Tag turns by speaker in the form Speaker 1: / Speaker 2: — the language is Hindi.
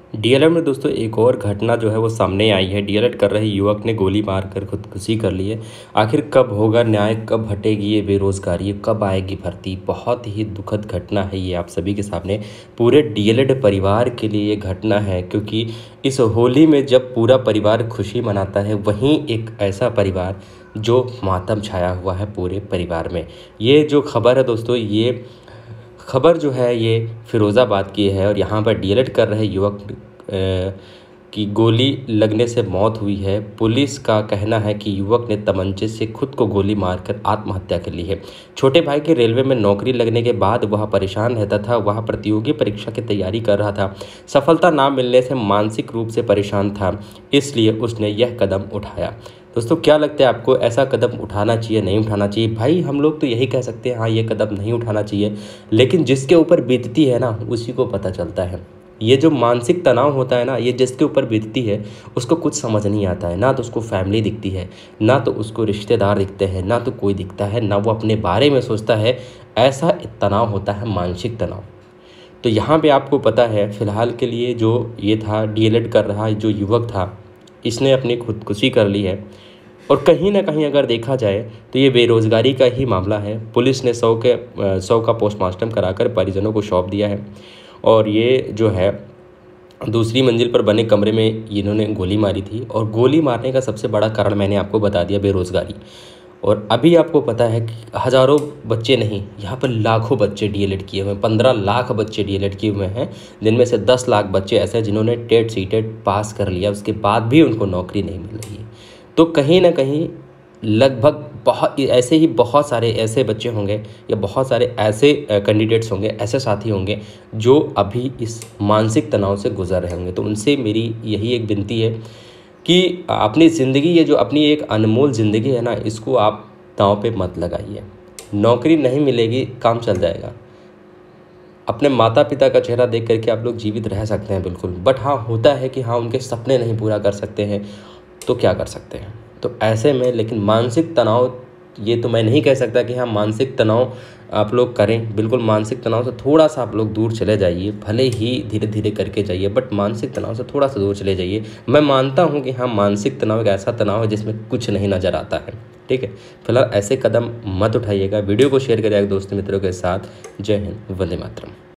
Speaker 1: डीएलएड में दोस्तों एक और घटना जो है वो सामने आई है। डीएलएड कर रहे युवक ने गोली मारकर खुदकुशी कर ली है। आखिर कब होगा न्याय, कब हटेगी ये बेरोजगारी, कब आएगी भर्ती। बहुत ही दुखद घटना है ये आप सभी के सामने। पूरे डीएलएड परिवार के लिए ये घटना है, क्योंकि इस होली में जब पूरा परिवार खुशी मनाता है, वहीं एक ऐसा परिवार जो मातम छाया हुआ है पूरे परिवार में। ये जो खबर है दोस्तों, ये खबर जो है ये फिरोज़ाबाद की है और यहाँ पर डीएलएड कर रहे युवक की गोली लगने से मौत हुई है। पुलिस का कहना है कि युवक ने तमंचे से खुद को गोली मारकर आत्महत्या कर ली है। छोटे भाई के रेलवे में नौकरी लगने के बाद वह परेशान रहता था। वह प्रतियोगी परीक्षा की तैयारी कर रहा था। सफलता ना मिलने से मानसिक रूप से परेशान था, इसलिए उसने यह कदम उठाया। दोस्तों, क्या लगता है आपको, ऐसा कदम उठाना चाहिए, नहीं उठाना चाहिए? भाई हम लोग तो यही कह सकते हैं, हाँ ये कदम नहीं उठाना चाहिए। लेकिन जिसके ऊपर बीतती है ना, उसी को पता चलता है। ये जो मानसिक तनाव होता है ना, ये जिसके ऊपर बीतती है उसको कुछ समझ नहीं आता है। ना तो उसको फैमिली दिखती है, ना तो उसको रिश्तेदार दिखते हैं, ना तो कोई दिखता है, ना वो अपने बारे में सोचता है। ऐसा तनाव होता है मानसिक तनाव। तो यहाँ पे आपको पता है, फ़िलहाल के लिए जो ये था डीएलएड कर रहा जो युवक था, इसने अपनी खुदकुशी कर ली है। और कहीं ना कहीं अगर देखा जाए तो ये बेरोज़गारी का ही मामला है। पुलिस ने 100 का पोस्टमार्टम कराकर परिजनों को सौंप दिया है। और ये जो है दूसरी मंजिल पर बने कमरे में इन्होंने गोली मारी थी, और गोली मारने का सबसे बड़ा कारण मैंने आपको बता दिया, बेरोज़गारी। और अभी आपको पता है कि हज़ारों बच्चे नहीं, यहाँ पर लाखों बच्चे डीएलएड किए हुए हैं। 15 लाख बच्चे डीएलएड किए हुए हैं, जिनमें से 10 लाख बच्चे ऐसे हैं जिन्होंने टेट सीटेट पास कर लिया, उसके बाद भी उनको नौकरी नहीं मिल रही है। तो कहीं ना कहीं लगभग बहुत सारे ऐसे बच्चे होंगे, या बहुत सारे ऐसे कैंडिडेट्स होंगे, ऐसे साथी होंगे जो अभी इस मानसिक तनाव से गुजर रहे होंगे। तो उनसे मेरी यही एक विनती है कि अपनी ज़िंदगी, ये जो अपनी एक अनमोल ज़िंदगी है ना, इसको आप दांव पे मत लगाइए। नौकरी नहीं मिलेगी, काम चल जाएगा। अपने माता पिता का चेहरा देख करके आप लोग जीवित रह सकते हैं बिल्कुल, बट हाँ होता है कि हाँ उनके सपने नहीं पूरा कर सकते हैं, तो क्या कर सकते हैं। तो ऐसे में लेकिन मानसिक तनाव, ये तो मैं नहीं कह सकता कि हाँ मानसिक तनाव आप लोग करें। बिल्कुल मानसिक तनाव से थोड़ा सा आप लोग दूर चले जाइए, भले ही धीरे धीरे करके जाइए, बट मानसिक तनाव से थोड़ा सा दूर चले जाइए। मैं मानता हूँ कि हाँ मानसिक तनाव एक ऐसा तनाव है जिसमें कुछ नहीं नज़र आता है, ठीक है। फिलहाल ऐसे कदम मत उठाइएगा। वीडियो को शेयर करिएगा दोस्तों मित्रों के साथ। जय हिंद, वंदे मातरम।